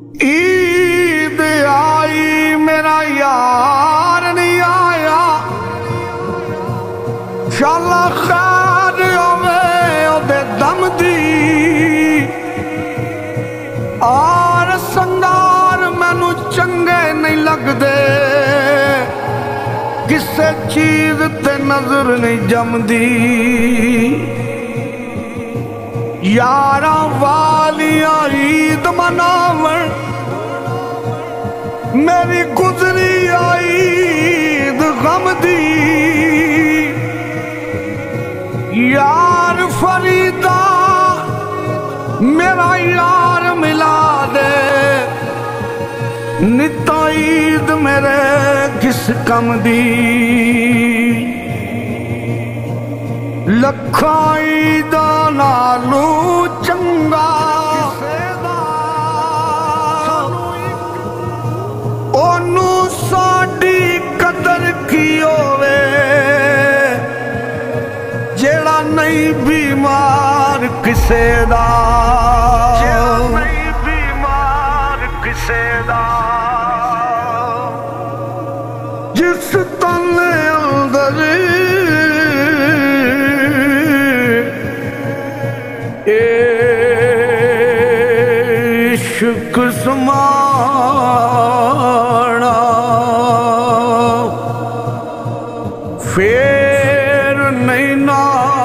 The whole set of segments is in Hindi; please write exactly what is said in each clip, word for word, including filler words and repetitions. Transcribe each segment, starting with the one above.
ईद आई मेरा यार नहीं आया, शाला खैर होवे ओदे दम दी। और संगार मैनू चंगे नहीं लगदे, किसे चीज ते नजर नहीं जमदी। यारा वालिया ईद मनावन मेरी गुजरी आई ईद गम दी। यार फरीदा मेरा यार मिला दे, निता ईद मेरे किस कम दी। लखा ईदा नालू चंगा ओनू साडी कदर की होवे, जेड़ा नहीं बीमार किसे दा, जेड़ा नहीं बीमार किसे दा। जिस तन अंदर इश्क समाना, फेर नहीं ना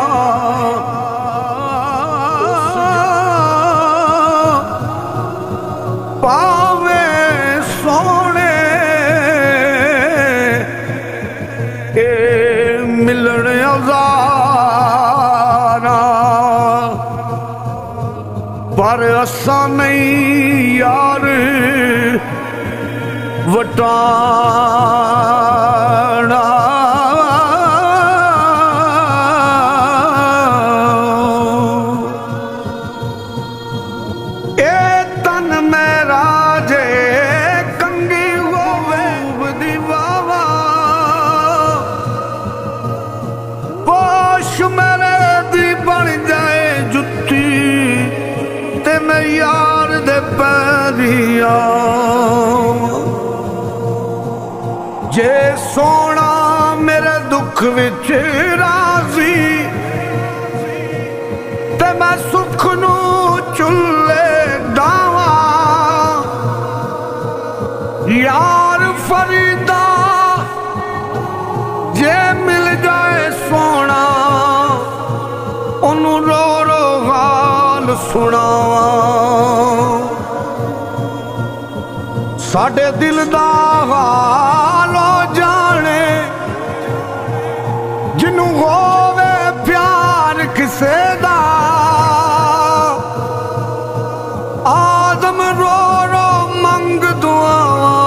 पावे सोने ए मिलन अज़ारा। पर असा नहीं यार वटाना, ए तन मेरा जे कंगी होवे दी वावा, पोश मेरे दी बन जाए जुत्ती ते मैं यार दे पैरिया। जे सोना मेरे दुख विच राजी, ते मैं सुख नू चुल्ले डावा। यार फरीदा जे मिल जाए सोना, ओनू रो रो हाल सुनावा। साडे दिल दा हाल हो जाने, जिन्नू होवे प्यार किसे दा। आदम रो रो मंग दुआवा,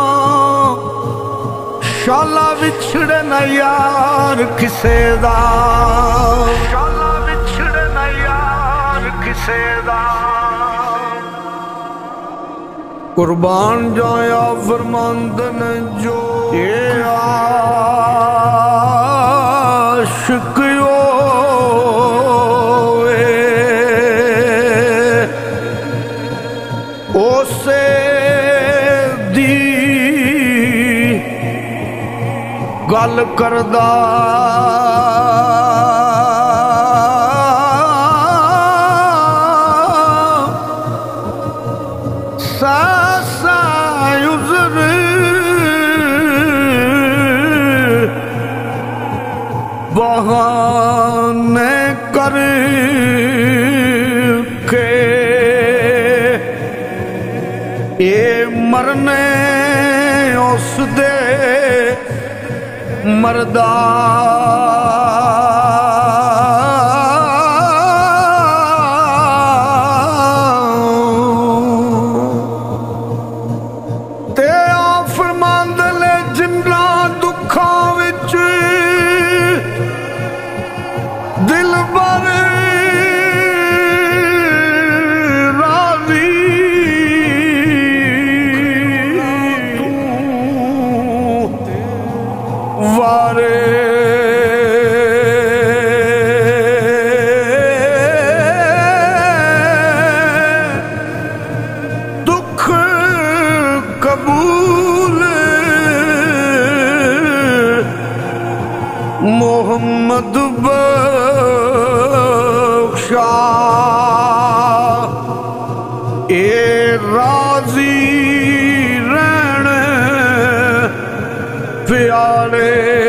शाला विछड़े न यार किसे दा, शाला विछड़े न यार किसे दा। कुर्बान जाया फरमांदन जो ये आशिक होवे, ओसे दी गल करदा। बहाने कर के ये मरने उस दे मरदा। ते आ फरमांद ले जिन्ना दुखा विच दिल बर राजी, वारे मकबूल मुहम्मद बख्शा ए राजी रहने प्यारे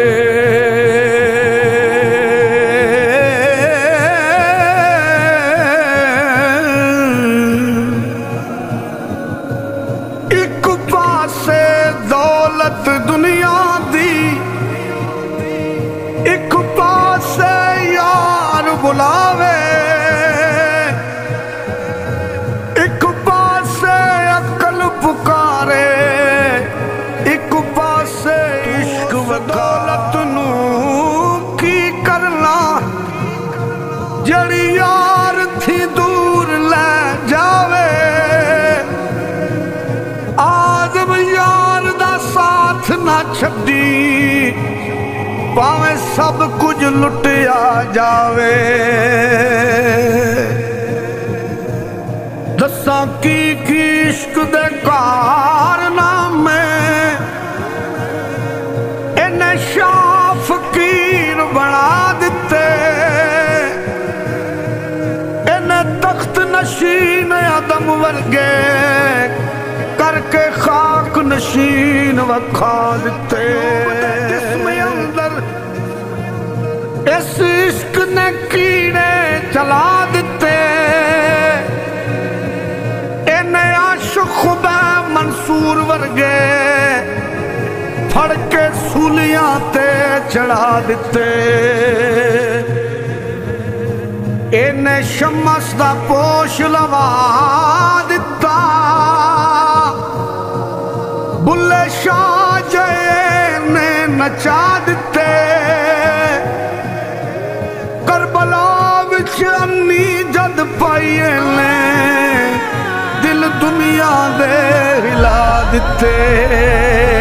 एक पासे दौलत दुनिया दी एक पासे यार बुलावे एक पासे अकल पुकारे एक पासे इश्क व दौलत नू की करना जड़ी यार थी दूर ले जावे आदम यार दा साथ ना छड्डी भावें सब कुछ लुटिया जावे दसा की की इश्क दे कारनामे इन्हें शाह फकीर बना दिते इन्हें तख्त नशीन आदम वर्गे करके खाक नशीन वखा दिते जिसमें अंदर इस इश्क ने कीड़े चला दिते इन्हें आशिक खुदा मंसूर वर्गे फड़ के सूलियां ते चढ़ा दिते इन्हें शमस दा पोश लवा दिता बुल्ले शाह जय ने नचा दिते करबला विच अन्नी जद पाइए ने दिल दुनिया दे हिला दिते